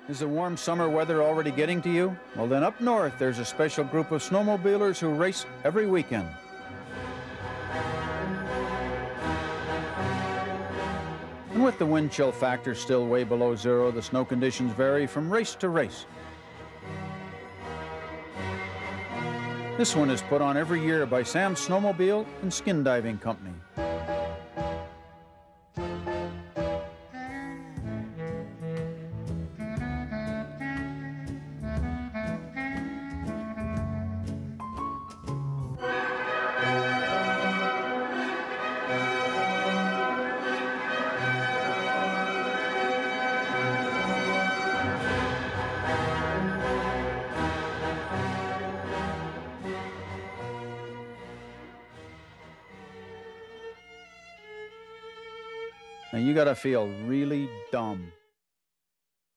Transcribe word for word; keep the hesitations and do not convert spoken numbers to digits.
Is the warm summer weather already getting to you? Well, then up north, there's a special group of snowmobilers who race every weekend. And with the wind chill factor still way below zero, the snow conditions vary from race to race. This one is put on every year by Sam's Snowmobile and Skin Diving Company. Now you gotta feel really dumb